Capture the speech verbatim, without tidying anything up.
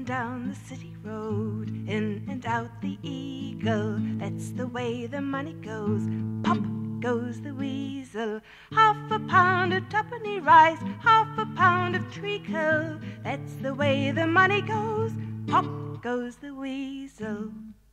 down the city road, in and out the eagle, that's the way the money goes. Pop goes the weasel, half a pound of twopenny rice, half a pound of treacle, that's the way the money goes. Pop goes the weasel.